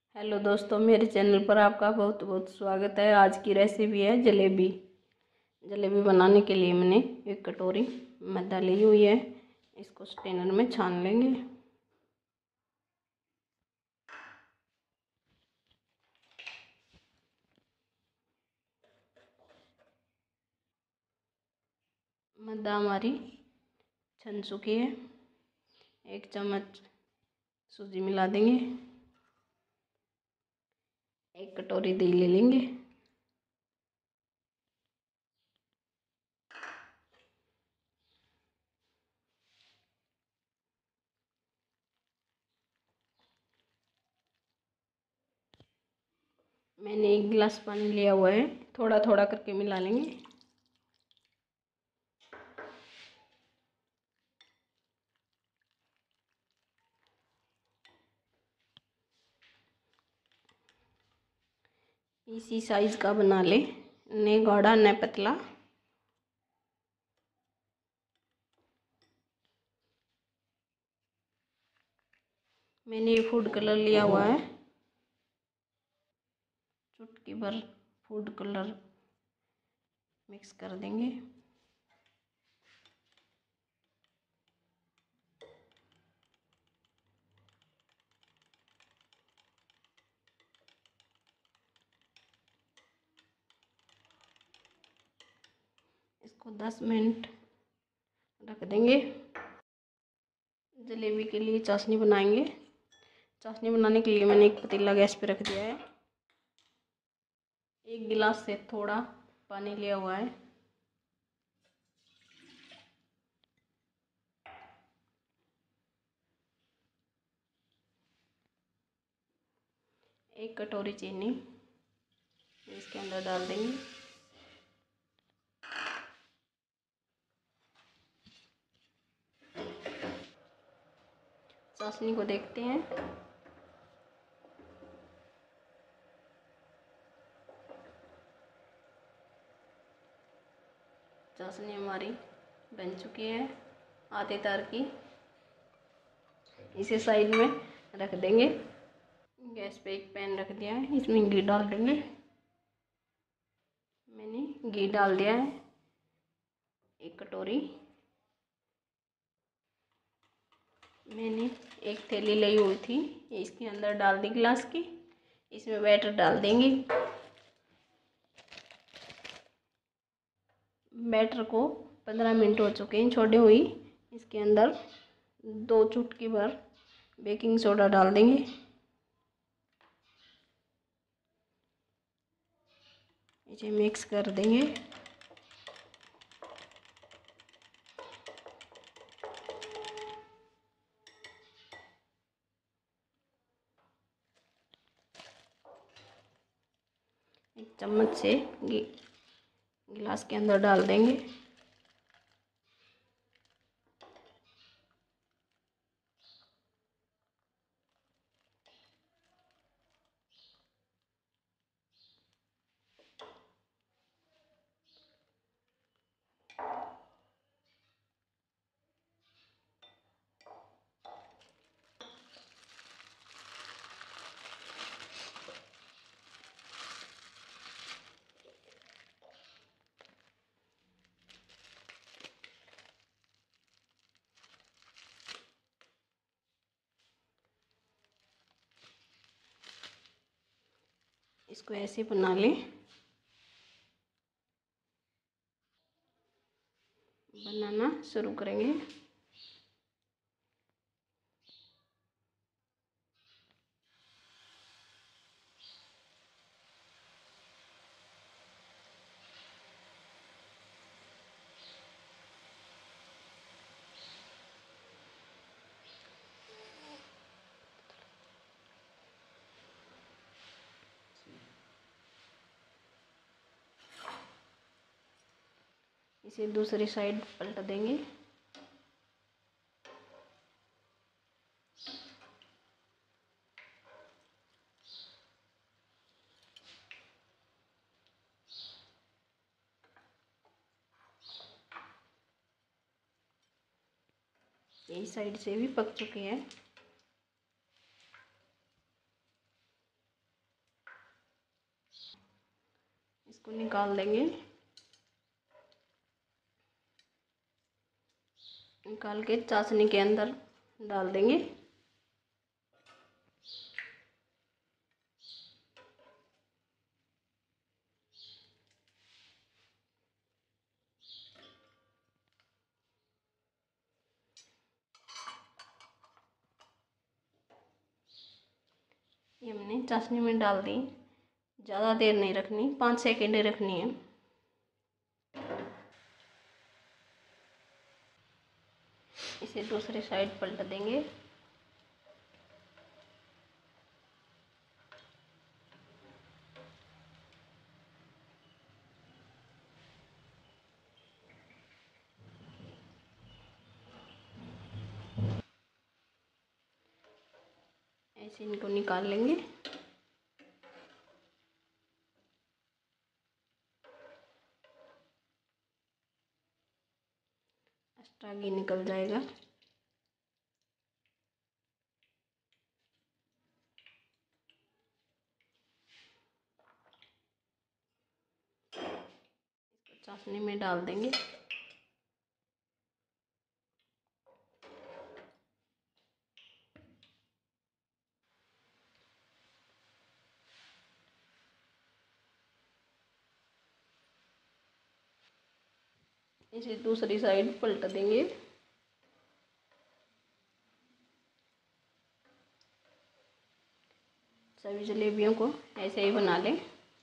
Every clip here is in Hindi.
हेलो दोस्तों, मेरे चैनल पर आपका बहुत बहुत स्वागत है। आज की रेसिपी है जलेबी। जलेबी बनाने के लिए मैंने एक कटोरी मैदा ली हुई है। इसको स्ट्रेनर में छान लेंगे। मैदा हमारी छन चुकी है। 1 चम्मच सूजी मिला देंगे। 1 कटोरी दही ले लेंगे। मैंने 1 गिलास पानी लिया हुआ है, थोड़ा थोड़ा करके मिला लेंगे। इसी साइज का बना ले, न गाढ़ा न पतला। मैंने ये फूड कलर लिया हुआ है, चुटकी भर फूड कलर मिक्स कर देंगे। इसको 10 मिनट रख देंगे। जलेबी के लिए चाशनी बनाएंगे। चाशनी बनाने के लिए मैंने एक पतीला गैस पे रख दिया है। 1 गिलास से थोड़ा पानी लिया हुआ है। एक कटोरी चीनी इसके अंदर डाल देंगे। चाशनी को देखते हैं। चाशनी हमारी बन चुकी है आधे तार की। इसे साइड में रख देंगे। गैस पे एक पैन रख दिया है, इसमें घी डाल देंगे। मैंने घी डाल दिया है 1 कटोरी। मैंने एक थैली ली हुई थी, इसके अंदर डाल दी गिलास की। इसमें बैटर डाल देंगे। बैटर को 15 मिनट हो चुके हैं छोड़े हुई। इसके अंदर 2 चुटकी भर बेकिंग सोडा डाल देंगे। इसे मिक्स कर देंगे। एक चम्मच से गिलास के अंदर डाल देंगे। इसको ऐसे बना लें। बनाना शुरू करेंगे। इसे दूसरी साइड पलट देंगे। यही साइड से भी पक चुके हैं। इसको निकाल देंगे। निकाल के चाशनी के अंदर डाल देंगे। ये हमने चाशनी में डाल दी। ज़्यादा देर नहीं रखनी, 5 सेकेंड रखनी है। इसे दूसरी साइड पलट देंगे। ऐसे इनको निकाल लेंगे। एक्स्ट्रा घी निकल जाएगा। इसको चाशनी में डाल देंगे। इसे दूसरी साइड पलट देंगे। सभी जलेबियों को ऐसे ही बना लें।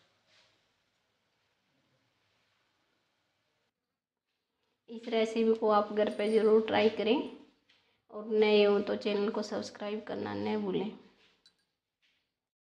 इस रेसिपी को आप घर पे ज़रूर ट्राई करें और नए हो तो चैनल को सब्सक्राइब करना न भूलें।